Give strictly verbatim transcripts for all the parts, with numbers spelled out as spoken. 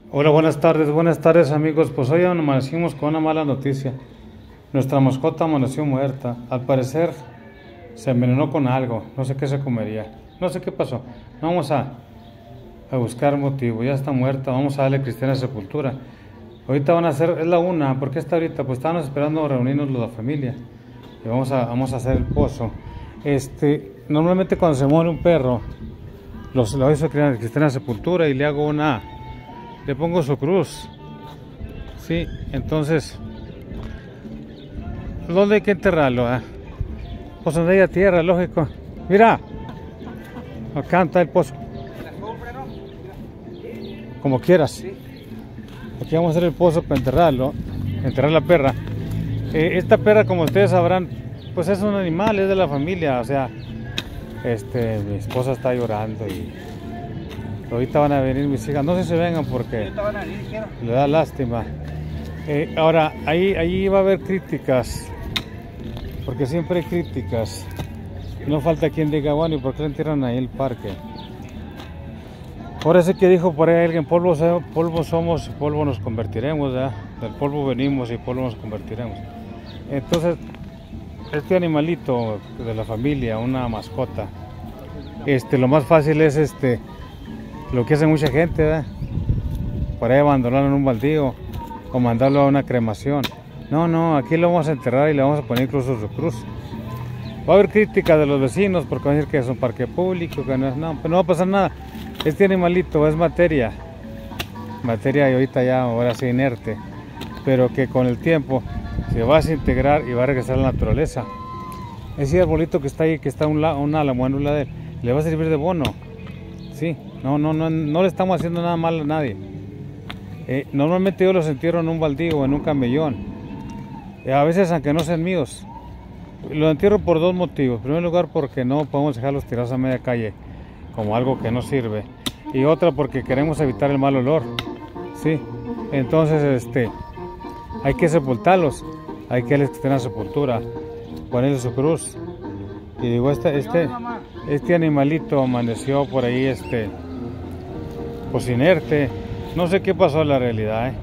Hola, buenas tardes, buenas tardes amigos. Pues hoy amanecimos con una mala noticia. Nuestra mascota amaneció muerta. Al parecer se envenenó con algo. No sé qué se comería. No sé qué pasó. Vamos a, a buscar motivo. Ya está muerta. Vamos a darle cristiana sepultura. Ahorita van a hacer, es la una. ¿Por qué está ahorita? Pues estábamos esperando reunirnos la familia. Y vamos a, vamos a hacer el pozo. Este, normalmente cuando se muere un perro, los, lo hizo cristiana sepultura y le hago una... Le pongo su cruz. Sí, entonces, ¿dónde hay que enterrarlo? Eh? Pues donde haya tierra, lógico. Mira, acá está el pozo. Como quieras. Aquí vamos a hacer el pozo para enterrarlo, enterrar la perra. Eh, esta perra, como ustedes sabrán, pues es un animal, es de la familia. O sea, este, mi esposa está llorando y ahorita van a venir mis hijas. No sé si vengan porque le da lástima. Eh, ahora, ahí, ahí va a haber críticas, porque siempre hay críticas. No falta quien diga, bueno, ¿y por qué le entierran ahí el parque? Por eso que dijo por ahí alguien, polvo, polvo somos y polvo nos convertiremos, ¿verdad? Del polvo venimos y polvo nos convertiremos. Entonces, este animalito de la familia, una mascota, este, lo más fácil es este... lo que hace mucha gente, ¿verdad? Por ahí abandonarlo en un baldío o mandarlo a una cremación. No, no, aquí lo vamos a enterrar y le vamos a poner incluso su cruz. Va a haber crítica de los vecinos porque van a decir que es un parque público, que no es, no, pero no va a pasar nada. Este animalito es materia, materia y ahorita ya, ahora sí inerte, pero que con el tiempo se va a desintegrar y va a regresar a la naturaleza. Ese arbolito que está ahí, que está a un lado, un álamo en un lado de él, le va a servir de bono. Sí, no, no, no, no le estamos haciendo nada mal a nadie. Eh, normalmente yo los entierro en un baldío o en un camellón. Eh, a veces, aunque no sean míos, los entierro por dos motivos. En primer lugar, porque no podemos dejarlos tirados a media calle como algo que no sirve. Y otra, porque queremos evitar el mal olor. Sí, entonces, este, hay que sepultarlos. Hay que darles cristiana sepultura, ponerle su cruz. Y digo, este, este, este animalito amaneció por ahí, este, pues inerte. No sé qué pasó en la realidad, ¿eh?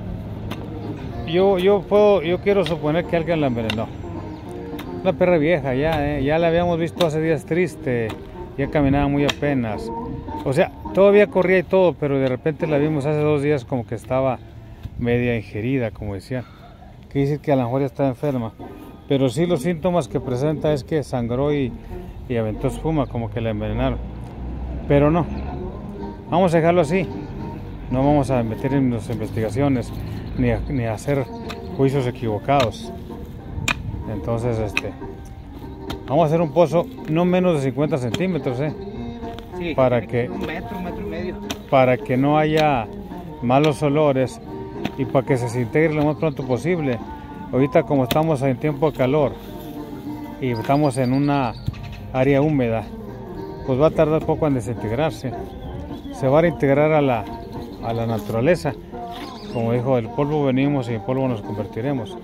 Yo, yo puedo, yo quiero suponer que alguien la envenenó. Una perra vieja ya, ¿eh? Ya la habíamos visto hace días triste, ya caminaba muy apenas. O sea, todavía corría y todo, pero de repente la vimos hace dos días como que estaba media ingerida, como decían. Quiere decir que a lo mejor ya estaba enferma. Pero sí, los síntomas que presenta es que sangró y, y aventó espuma, como que la envenenaron. Pero no, vamos a dejarlo así. No vamos a meter en las investigaciones ni a, ni a hacer juicios equivocados. Entonces, este, vamos a hacer un pozo no menos de cincuenta centímetros, ¿eh? Sí, para que, un metro, un metro y medio. Para que no haya malos olores y para que se desintegre lo más pronto posible. Ahorita, como estamos en tiempo de calor y estamos en una área húmeda, pues va a tardar poco en desintegrarse. Se va a reintegrar a la, a la naturaleza. Como dijo, del polvo venimos y en polvo nos convertiremos.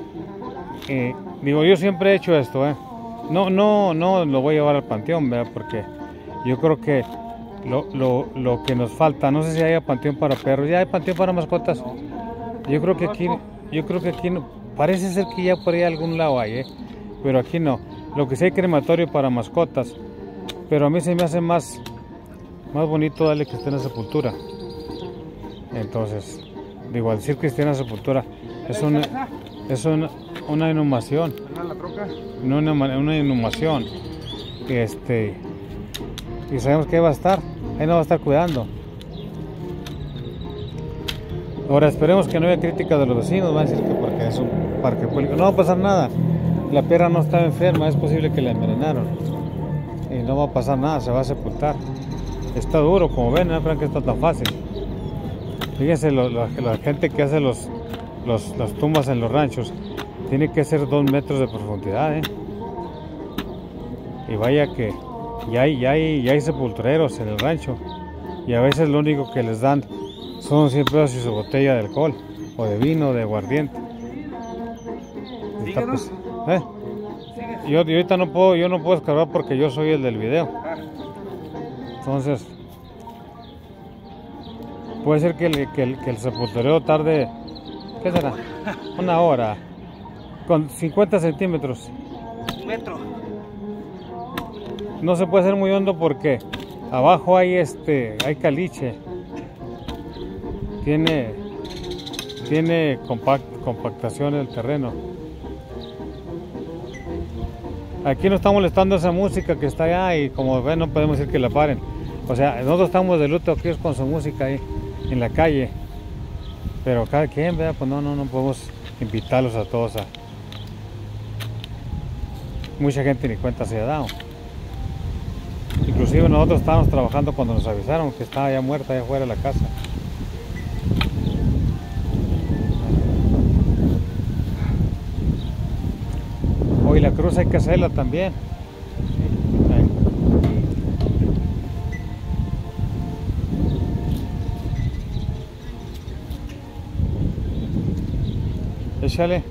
Eh, digo, yo siempre he hecho esto, ¿eh? No, no, no lo voy a llevar al panteón, ¿verdad? Porque yo creo que lo, lo, lo que nos falta, no sé si haya panteón para perros, ya hay panteón para mascotas. Yo creo que aquí, yo creo que aquí no. Parece ser que ya por ahí algún lado hay, ¿eh? Pero aquí no. Lo que sí hay crematorio para mascotas. Pero a mí se me hace más, más bonito darle cristiana sepultura. Entonces, digo, al decir cristiana sepultura, es una, es una, una inhumación. No una, una inhumación. Este, y sabemos que ahí va a estar. Ahí nos va a estar cuidando. Ahora esperemos que no haya crítica de los vecinos, van a decir que porque es un parque público. No va a pasar nada. La perra no está enferma, es posible que la envenenaron. Y no va a pasar nada, se va a sepultar. Está duro, como ven, no crean que está tan fácil. Fíjense, lo, la, la gente que hace los, los, las tumbas en los ranchos, tiene que ser dos metros de profundidad, ¿eh? Y vaya que ya hay, ya hay, ya hay sepultureros en el rancho. Y a veces lo único que les dan son cien pesos y su botella de alcohol, o de vino, o de aguardiente. Está, pues, ¿eh? Yo, yo ahorita no puedo, yo no puedo escarbar porque yo soy el del video. Entonces, Puede ser que el, que el, que el sepulturero tarde, ¿qué será? Una hora, con cincuenta centímetros. Un metro. No se puede hacer muy hondo porque abajo hay este, hay caliche. Tiene, tiene compact, compactación el terreno. Aquí nos está molestando esa música que está allá y como ven no podemos decir que la paren. O sea, nosotros estamos de luto aquí con su música ahí en la calle. Pero cada quien, vea, pues no, no, no podemos invitarlos a todos a... Mucha gente ni cuenta se ha dado. Inclusive nosotros estábamos trabajando cuando nos avisaron que estaba ya muerta allá afuera de la casa. Hoy la cruz hay que hacerla también. Ahí. Échale.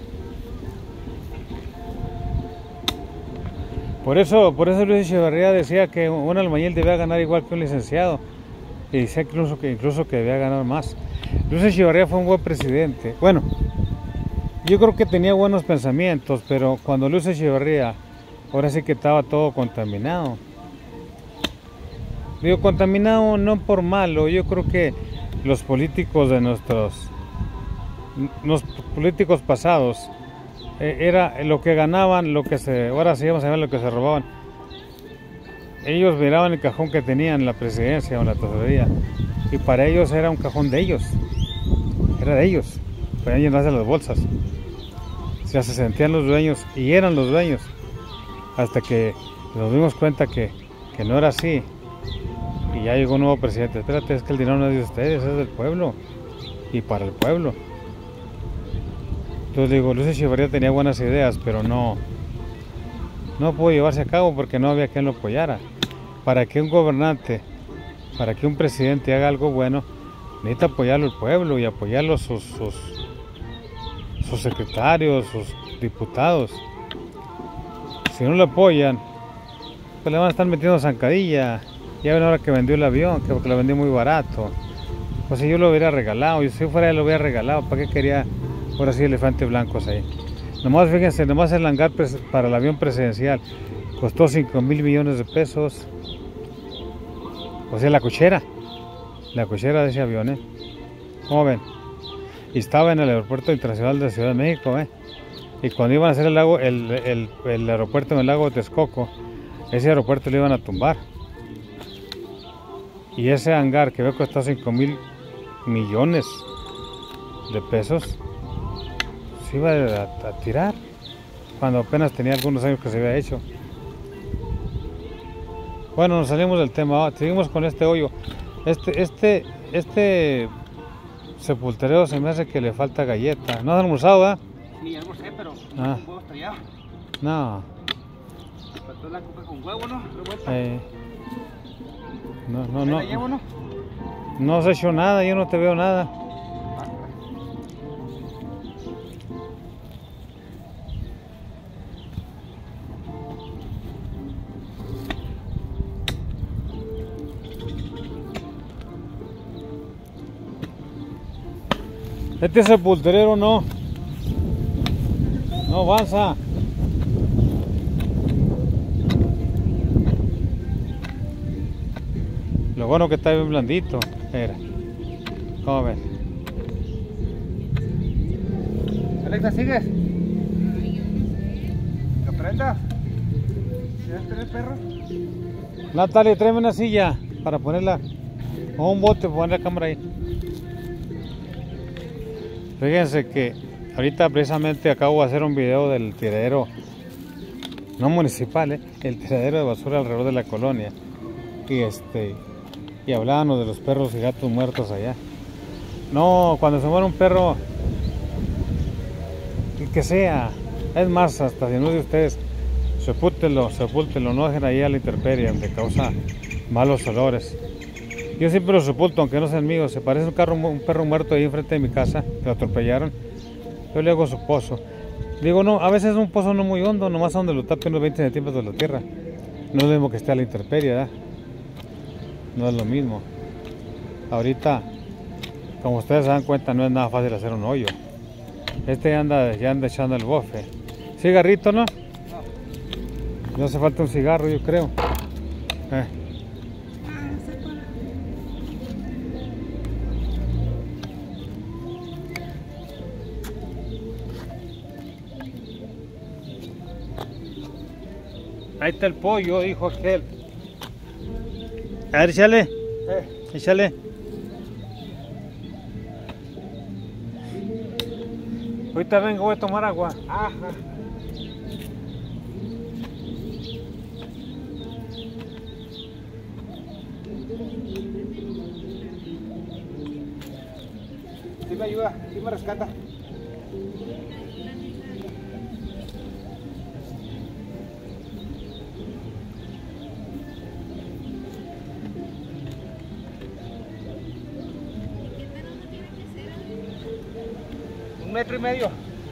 Por eso, por eso Luis Echeverría decía que un albañil debía ganar igual que un licenciado. Y decía incluso que, incluso que debía ganar más. Luis Echeverría fue un buen presidente. Bueno, yo creo que tenía buenos pensamientos, pero cuando Luis Echeverría, ahora sí que estaba todo contaminado. Digo, contaminado no por malo, yo creo que los políticos de nuestros, los políticos pasados, eh, era lo que ganaban, lo que se, ahora sí vamos a ver lo que se robaban. Ellos miraban el cajón que tenían en la presidencia o en la tesorería, y para ellos era un cajón de ellos, era de ellos, podían llenarse las bolsas. O sea, se sentían los dueños y eran los dueños, hasta que nos dimos cuenta que, que no era así. Y ya llegó un nuevo presidente. Espérate, es que el dinero no es de ustedes, es del pueblo y para el pueblo. Entonces digo, Luis Echeverría tenía buenas ideas, pero no no pudo llevarse a cabo porque no había quien lo apoyara. Para que un gobernante, para que un presidente haga algo bueno, necesita apoyarlo el pueblo y apoyarlo sus, sus, sus secretarios, sus diputados. Si no lo apoyan, pues le van a estar metiendo zancadilla. Ya ven ahora que vendió el avión, que porque lo vendió muy barato. Pues si yo lo hubiera regalado, y si fuera él lo hubiera regalado, ¿para qué quería ahora sí elefantes blancos ahí? Nomás fíjense, nomás el hangar para el avión presidencial costó cinco mil millones de pesos. O sea, la cochera, la cochera de ese avión, ¿eh? ¿Cómo ven? Y estaba en el aeropuerto internacional de Ciudad de México, ¿eh? Y cuando iban a hacer el, lago, el, el, el aeropuerto en el lago de Texcoco, ese aeropuerto lo iban a tumbar. Y ese hangar que veo que costó cinco mil millones de pesos, se iba a, a tirar cuando apenas tenía algunos años que se había hecho. Bueno, nos salimos del tema, seguimos con este hoyo. Este, este, este sepulturero se me hace que le falta galleta. ¿No has almorzado, eh? Sí, almorcé, pero Ah. un huevo estrellado. No. Faltó la coca con huevo, ¿no? Revuelta. Eh, no, no, ¿Me no. la llevo, no? No has hecho nada, yo no te veo nada. Este sepulturero no. No avanza. Lo bueno que está bien blandito. Mira. ¿Cómo ves? Alexa, ¿sigues? ¿Que prenda? ¿Quieres tener perro? Natalia, tráeme una silla para ponerla. O un bote para poner la cámara ahí. Fíjense que ahorita precisamente acabo de hacer un video del tiradero, no municipal, ¿eh? El tiradero de basura alrededor de la colonia. Y este y hablábamos de los perros y gatos muertos allá. No, cuando se muere un perro, el que sea, es más, hasta si no es de ustedes, sepúltenlo, sepúltenlo, no dejen ahí a la intemperie, aunque causa malos olores. Yo siempre lo sepulto, aunque no sean míos. Se parece un, carro, un perro muerto ahí enfrente de mi casa, que lo atropellaron. Yo le hago su pozo. Digo, no, a veces un pozo no muy hondo, nomás donde lo tapen unos veinte centímetros de la tierra. No es lo mismo que esté a la intemperie, ¿verdad? No es lo mismo. Ahorita, Como ustedes se dan cuenta, no es nada fácil hacer un hoyo. Este ya anda, ya anda echando el bofe. ¿Cigarrito, no? No. No hace falta un cigarro, yo creo. Eh. Ahí está el pollo, dijo aquel. A ver, échale. Eh. Échale. Ahorita vengo, voy a tomar agua. Ajá. Sí me ayuda, sí me rescata. Un metro y medio.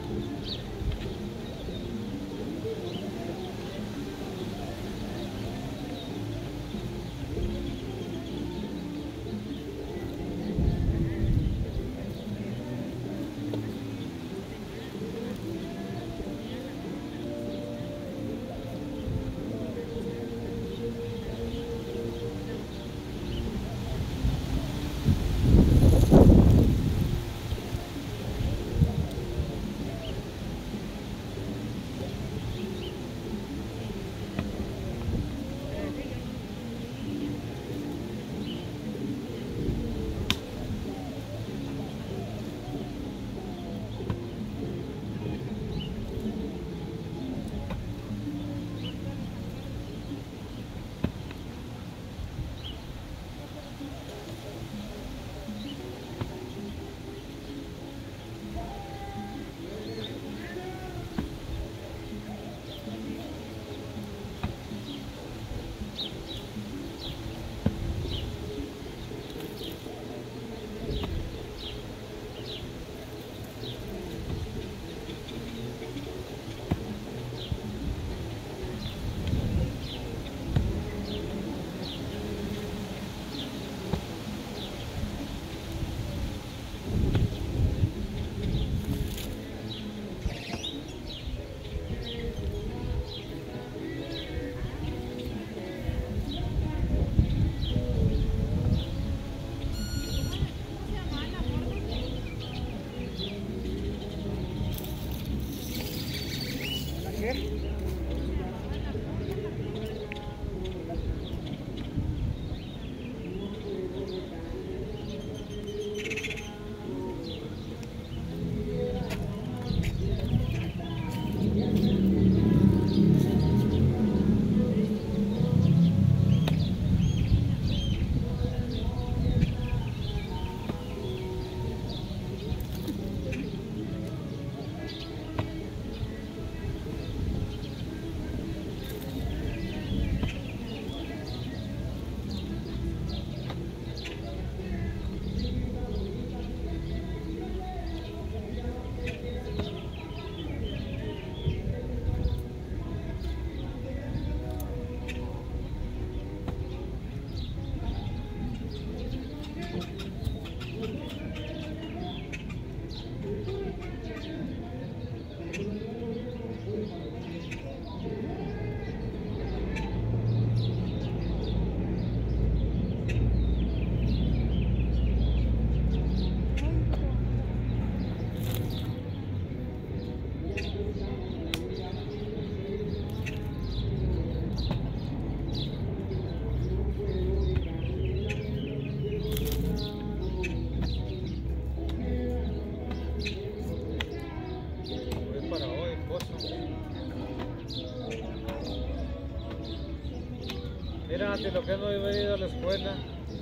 Mira, ante lo que no he venido a la escuela.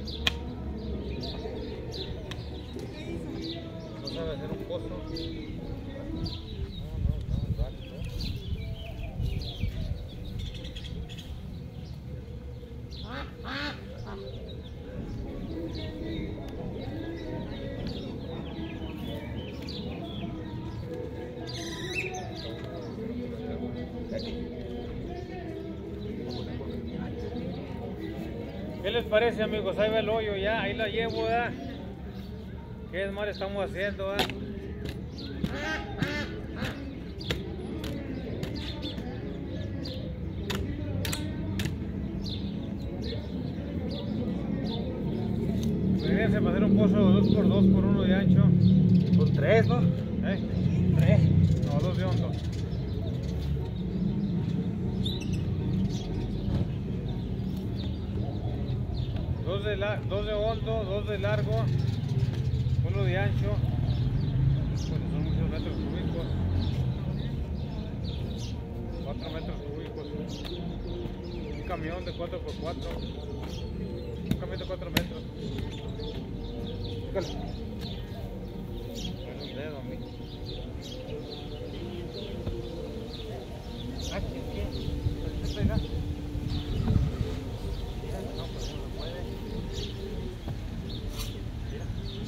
No sabe hacer un pozo. No, no, no, vale, no. ¿Qué les parece, amigos? Ahí va el hoyo ya, ahí la llevo, ¿verdad? ¿Qué es mal estamos haciendo? Eh? Deberían para hacer un pozo dos por dos por uno de ancho. Son tres, ¿no? ¿Eh? Tres. No, dos de hondo. Dos de, la, dos de hondo, dos de largo, uno de ancho. Bueno, son muchos metros cúbicos. Cuatro metros cúbicos. Un camión de cuatro por cuatro. Un camión de cuatro metros. Fíjale. Es un dedo a mí. Ah, ¿qué? ¿Qué? ¿Está acá? No, pues no se puede. Mira.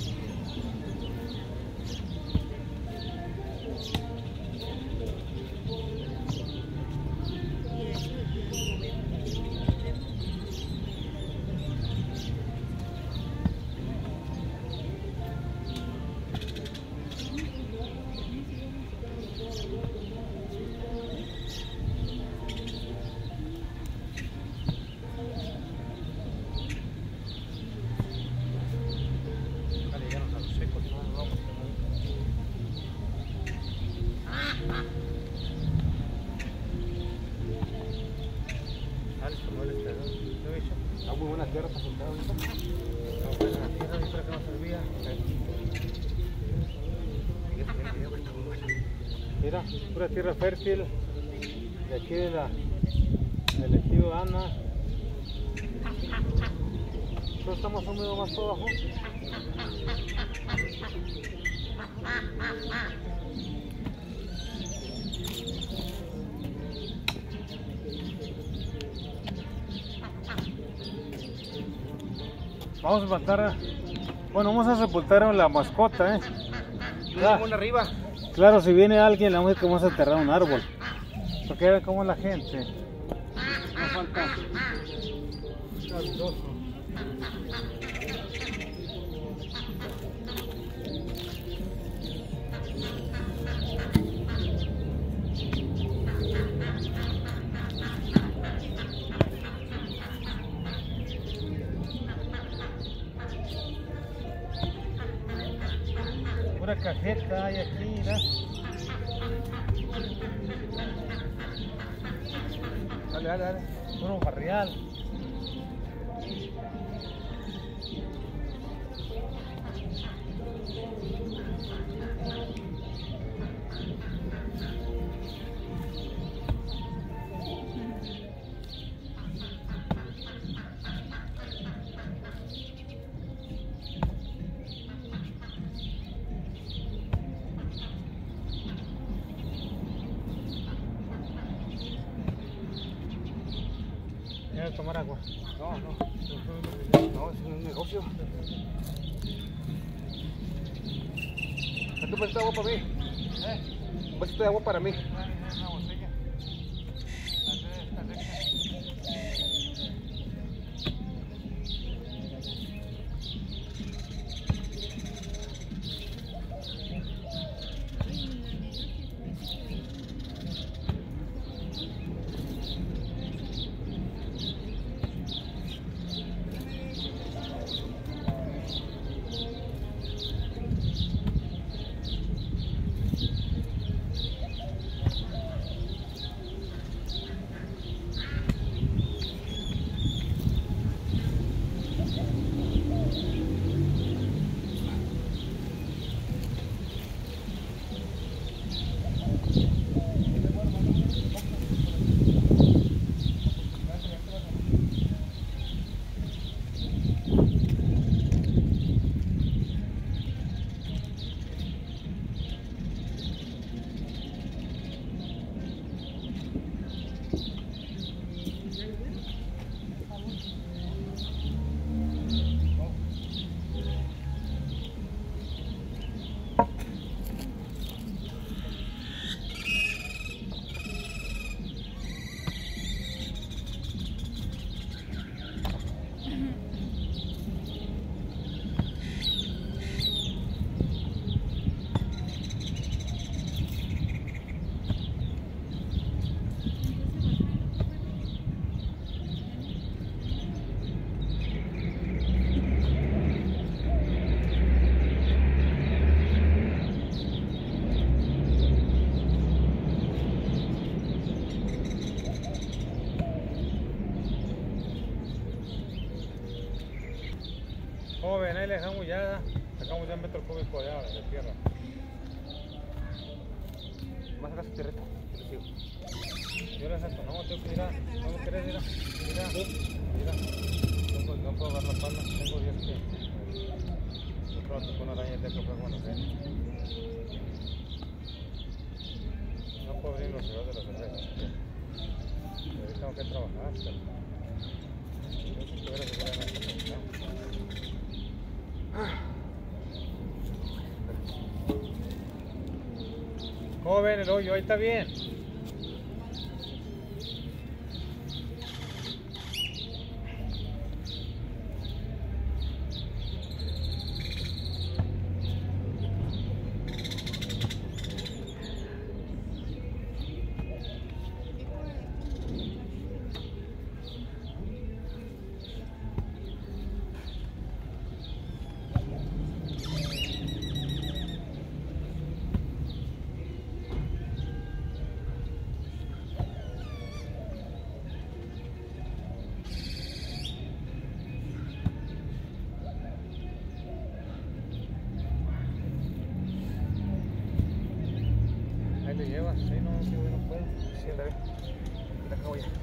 Vale, llegaron a los secos, no nos vamos a Alex, como él está, ¿no? ¿Lo he hecho? Está muy buena tierra para soltar ahorita. No, pues la tierra y para que no servía. Mira, pura tierra fértil. De aquí de la, del ejido Ana. Pero está más húmedo más para abajo. Vamos a matar, bueno, vamos a sepultar a la mascota, ¿eh? Ya. Una arriba. Claro, si viene alguien, le vamos a decir que vamos a enterrar un árbol. Porque vean cómo es la gente. No falta. Caviloso. Pura cajeta hay aquí, mira. Dale, dale, dale. Puro barrial. ¿Quieres tomar agua? No, no. No, es un negocio. ¿Cuánto pediste agua para mí? ¿Eh? Un vasito de agua para mí. Una botella. Está seca. tres metros cúbicos de agua de tierra. Más acá su tierrita. Yo le sigo. Yo le saco, no, tengo que ir a, no me querés ir a, mira, mira, no puedo, no puedo dar la palma, tengo diez que, yo pronto con una araña de que fue bueno, ¿eh? No puedo abrir los cerros de la cerveza, pero ahorita tengo que trabajar, pero yo si tuviera que ir a la casa, ¿cómo ven el hoyo? Ahí está bien. Ahí le llevas, sí, no, sí, no puedo. Sí, anda bien. La acabo ya.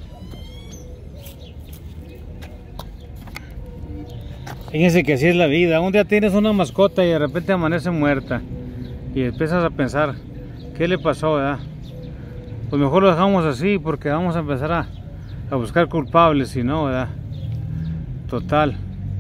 Fíjense que así es la vida. Un día tienes una mascota y de repente amanece muerta. Y empiezas a pensar, ¿qué le pasó, verdad? Pues mejor lo dejamos así porque vamos a empezar a, a buscar culpables, si no, ¿verdad? Total.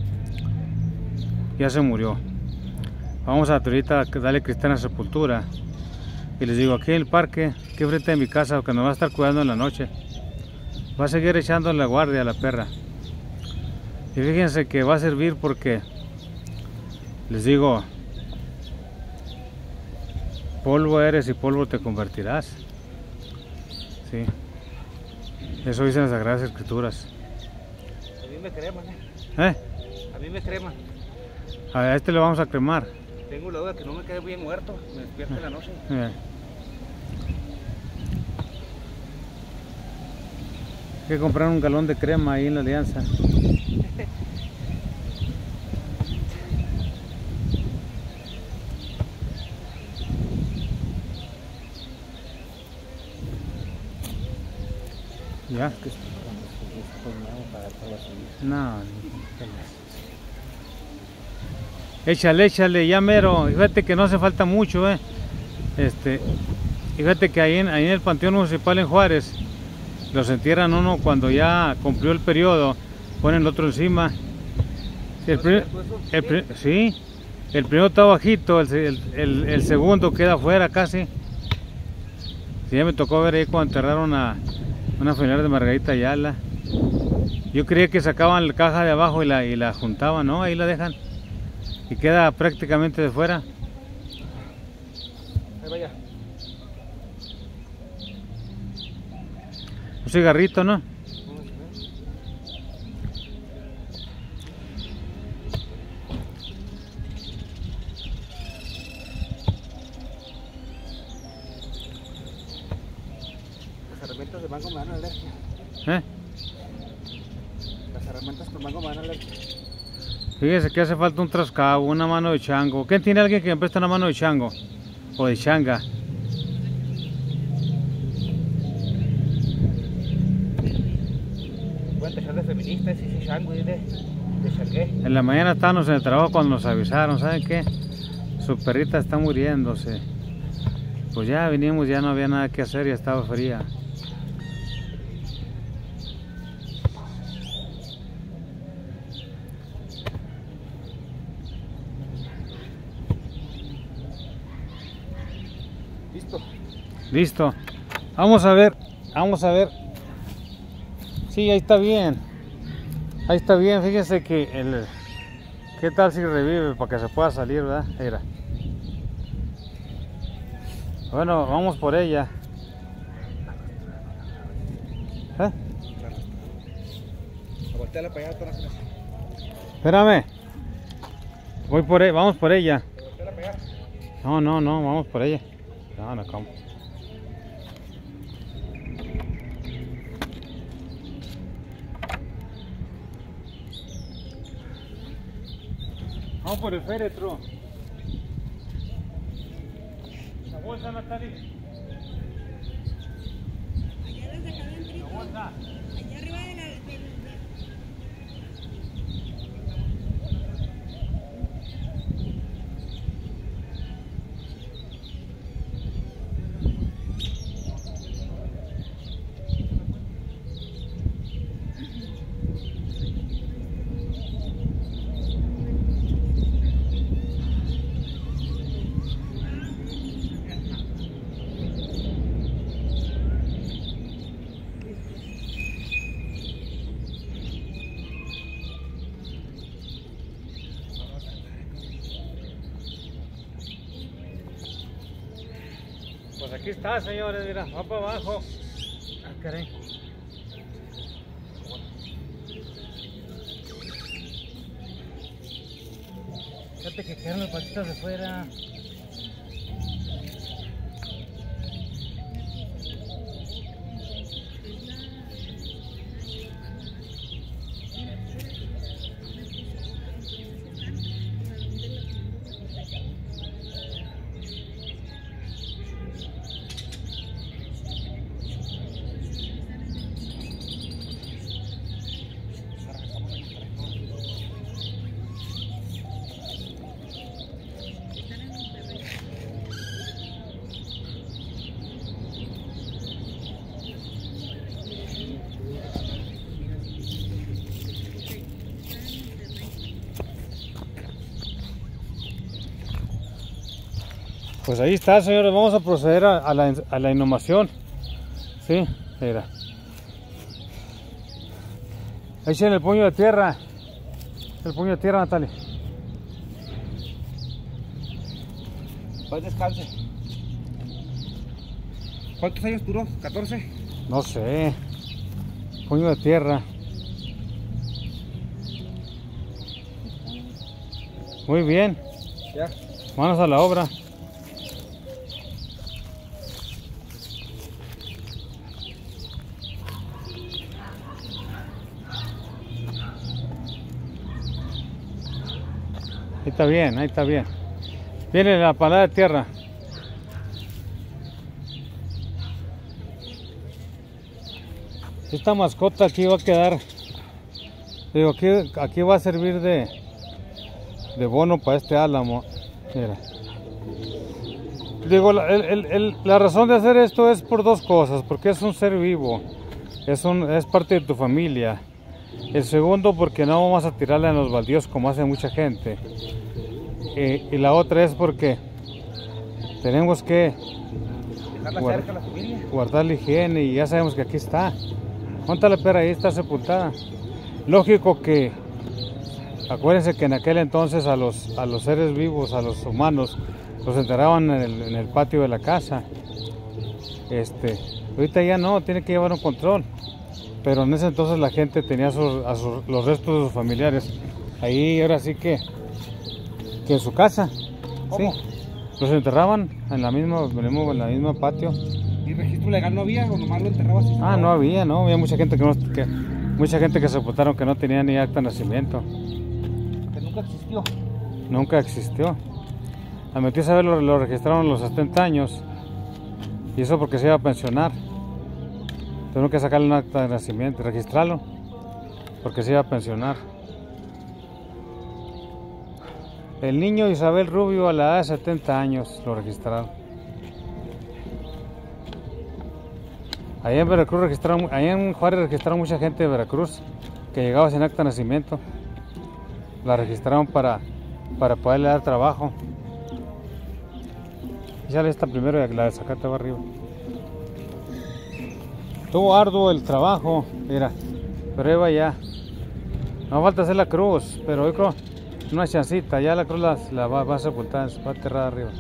Ya se murió. Vamos a ahorita darle cristiana sepultura. Y les digo, aquí en el parque, aquí frente de mi casa, que nos va a estar cuidando en la noche. Va a seguir echando la guardia a la perra. Y fíjense que va a servir porque, les digo, polvo eres y polvo te convertirás. Sí. Eso dicen las Sagradas Escrituras. A mí me creman, ¿eh? ¿Eh? A mí me creman. A este le vamos a cremar. Tengo la duda que no me quede bien muerto. Me despierta en la noche. Mira. Hay que comprar un galón de crema ahí en la Alianza. ¿Ya? No. Échale, échale, ya mero. Fíjate que no hace falta mucho, eh. Este, fíjate que ahí en, ahí en el Panteón Municipal en Juárez los entierran uno cuando ya cumplió el periodo, ponen el otro encima. El prim, el prim, sí, el primero está bajito, el, el, el, el segundo queda afuera casi. Sí, ya me tocó ver ahí cuando enterraron a una familiar de Margarita Ayala. Yo creía que sacaban la caja de abajo y la, y la juntaban, ¿no? Ahí la dejan. Y queda prácticamente de fuera. Ahí vaya. Un cigarrito, ¿no? Las herramientas de mango me dan alergia. ¿Eh? Las herramientas con mango me dan alergia. Fíjese que hace falta un trascabo, una mano de chango. ¿Quién tiene alguien que me preste una mano de chango? O de changa. Voy a empezar de feminista, sí, sí, chango y de, de changué. En la mañana estábamos en el trabajo cuando nos avisaron, ¿saben qué? Su perrita está muriéndose. Pues ya vinimos, ya no había nada que hacer, ya estaba fría. Listo. Listo. Vamos a ver, vamos a ver. Sí, ahí está bien. Ahí está bien, fíjense que el... ¿Qué tal si revive para que se pueda salir, verdad? Mira. Bueno, vamos por ella. ¿Eh? Volteala para allá, para allá. Espérame. Voy por ella, vamos por ella. Volteala para allá. No, no, no, vamos por ella. No, no, ¿cómo? Vamos por el féretro. bolsa, Natalie? Allá las dejaba en La bolsa. allá arriba de la... De, de... Pues aquí está, señores, mira, va para abajo. Ah, caray. Fíjate que quedaron las patitas de fuera. Pues ahí está, señores, vamos a proceder a, a, la, a la inhumación. Sí, mira. Ahí tiene el puño de tierra. El puño de tierra, Natalia. Paz descanse. ¿Cuántos años duró? ¿catorce? No sé. Puño de tierra. Muy bien. Ya. Manos a la obra. Ahí está bien, ahí está bien. Viene la palada de tierra. Esta mascota aquí va a quedar, digo, aquí, aquí va a servir de, de bono para este álamo. Mira. Digo, la, el, el, el, la razón de hacer esto es por dos cosas, porque es un ser vivo, es, un, es parte de tu familia. El segundo, porque no vamos a tirarla en los baldíos como hace mucha gente. Eh, y la otra es porque tenemos que Dejarla guard, cerca a la familia. guardar la higiene y ya sabemos que aquí está. ¿Dónde la perra? Ahí está sepultada. Lógico que, acuérdense que en aquel entonces a los, a los seres vivos, a los humanos, los enterraban en el, en el patio de la casa. Este, ahorita ya no, tiene que llevar un control. Pero en ese entonces la gente tenía sus, a sus, los restos de sus familiares ahí, ahora sí que, que en su casa. ¿Cómo? Sí, los enterraban en la misma, en la misma patio. ¿Y registro legal no había o nomás lo enterrabas? así? Ah, no había, no, había mucha gente que, no, que mucha gente que sepultaron que no tenía ni acta de nacimiento. Que nunca existió. Nunca existió. A mi tío saber lo, lo registraron a los setenta años y eso porque se iba a pensionar. Tengo que sacarle un acta de nacimiento, registrarlo, porque se iba a pensionar. El niño Isabel Rubio a la edad de setenta años lo registraron. Allá en Veracruz registraron, allá en Juárez registraron mucha gente de Veracruz que llegaba sin acta de nacimiento. La registraron para, para poderle dar trabajo. Y sale esta primero y la de sacarte va arriba. Estuvo arduo el trabajo, mira, pero ahí va ya. No falta hacer la cruz, pero yo creo una chancita, ya la cruz la, la va, va a sepultar, va a enterrar arriba.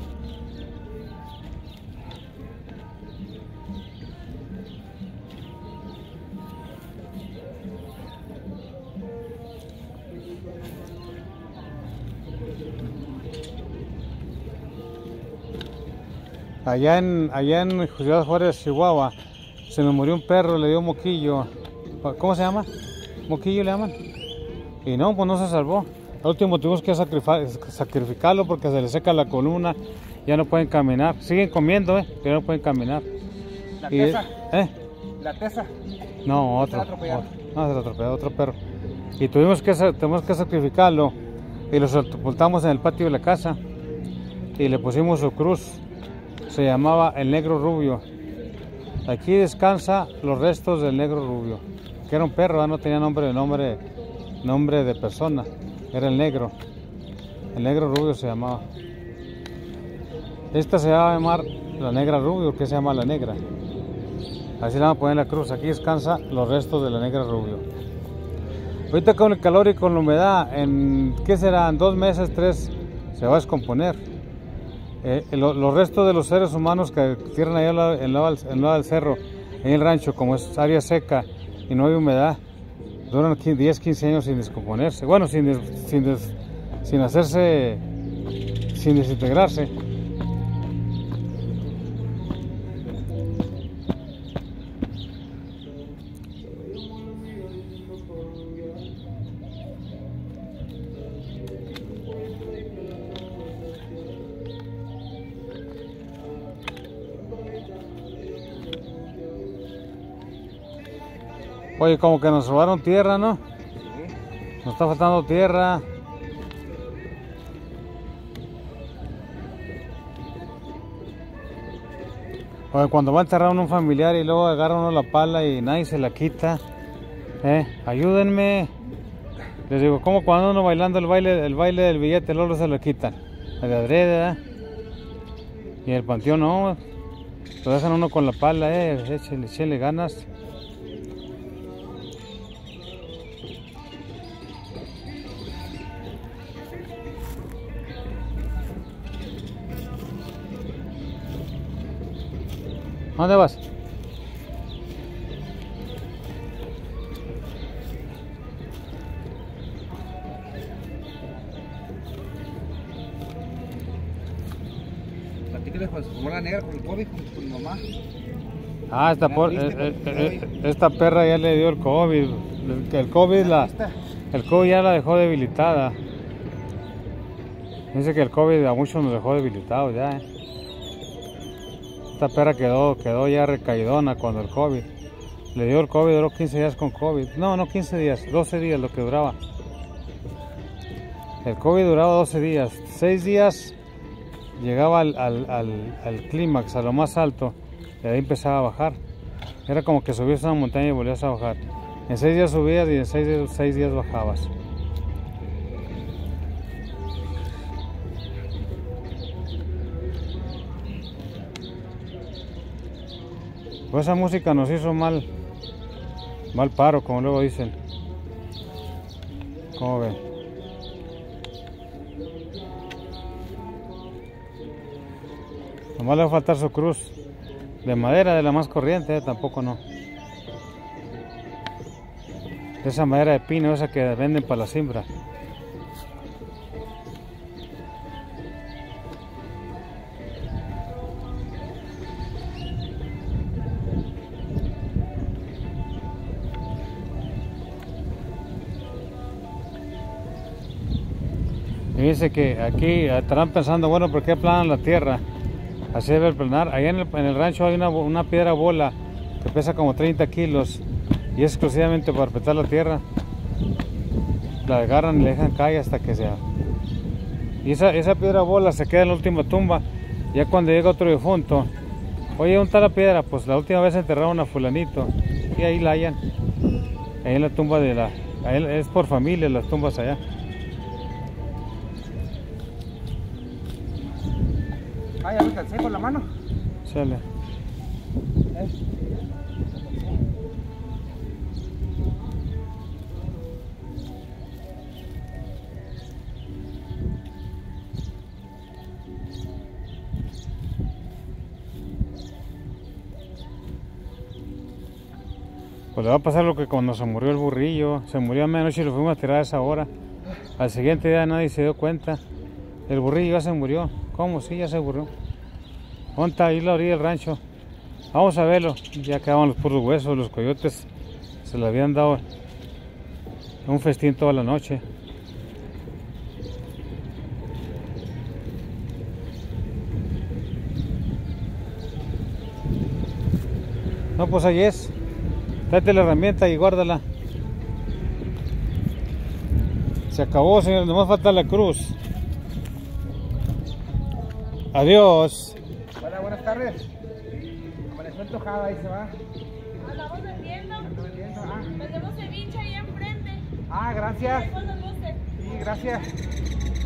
Allá en, allá en Ciudad Juárez, Chihuahua, se me murió un perro, le dio moquillo. ¿Cómo se llama? ¿Moquillo le llaman? Y no, pues no se salvó. Al último tuvimos que sacrificarlo porque se le seca la columna, ya no pueden caminar. Siguen comiendo, eh, pero no pueden caminar. La Y, tesa. ¿eh? La tesa. No, otro. Se lo atropellaron. otro. No, se lo atropelló otro perro. Y tuvimos que, tuvimos que sacrificarlo y lo sepultamos en el patio de la casa y le pusimos su cruz. Se llamaba el Negro Rubio. Aquí descansa los restos del Negro Rubio, que era un perro, no tenía nombre, nombre, nombre de persona, era el negro. El Negro Rubio se llamaba. Esta se va a llamar la Negra Rubio, que se llama la Negra. Así le van a poner la cruz. Aquí descansa los restos de la Negra Rubio. Ahorita con el calor y con la humedad, en ¿qué serán? Dos meses, tres, se va a descomponer. Eh, lo, los restos de los seres humanos que tiran allá en el lado del cerro, en el rancho, como es área seca y no hay humedad, duran diez, quince años sin descomponerse. Bueno, sin, des, sin, des, sin hacerse, sin desintegrarse. Oye, como que nos robaron tierra, ¿no? Sí. Nos está faltando tierra. Oye, cuando va a enterrar a un familiar y luego agarra uno la pala y nadie se la quita. Eh, ayúdenme. Les digo, como cuando uno bailando el baile, el baile del billete, luego se lo quitan. El de adrede, ¿verdad? Y el panteón no. Lo dejan uno con la pala, eh. Échale, échale ganas. ¿A dónde vas? Platícale cuando se formó la negra con el COVID, con, con mi mamá. Ah, esta, por, eh, eh, eh, esta perra ya le dio el COVID. El, el COVID la, el COVID ya la dejó debilitada. Dice que el COVID a muchos nos dejó debilitados ya. Eh. Esta perra quedó, quedó ya recaidona cuando el COVID. Le dio el COVID, duró quince días con COVID. No, no quince días, doce días lo que duraba. El COVID duraba doce días. seis días llegaba al, al, al, al clímax, a lo más alto. Y de ahí empezaba a bajar. Era como que subías a una montaña y volvías a bajar. En seis días subías y en seis días, seis días bajabas. Pues esa música nos hizo mal, mal paro, como luego dicen. ¿Cómo ven? Nomás le va a faltar su cruz. De madera, de la más corriente, eh, tampoco no. De esa madera de pino, esa que venden para la siembra. Y dice que aquí estarán pensando, bueno, ¿por qué planan la tierra? Así debe planar. Allá en el, en el rancho hay una, una piedra bola que pesa como treinta kilos y es exclusivamente para petar la tierra. La agarran y le dejan caer hasta que sea. Y esa, esa piedra bola se queda en la última tumba. Ya cuando llega otro difunto, oye, ¿dónde está la piedra? Pues la última vez enterraron a fulanito y ahí la hallan. Ahí en la tumba de la... Ahí es por familia las tumbas allá. Ah, ya me cansé con la mano. Sale. Eh. Pues le va a pasar lo que cuando se murió el burrillo. Se murió a medianoche y lo fuimos a tirar a esa hora. Al siguiente día nadie se dio cuenta. El burrillo ya se murió. ¿Cómo? Sí, ya se murió. ¿Dónde está? Ahí la orilla del rancho. Vamos a verlo. Ya quedaban los puros huesos. Los coyotes se le habían dado un festín toda la noche. No, pues ahí es. Date la herramienta y guárdala. Se acabó, señor. Nomás falta la cruz. Adiós. Hola, buenas tardes. Amaneció antojada, ahí se va. Andamos vendiendo. Ando vendiendo. Ah, Vendemos ceviche ahí enfrente. ah, gracias. Con los luces. Sí, gracias.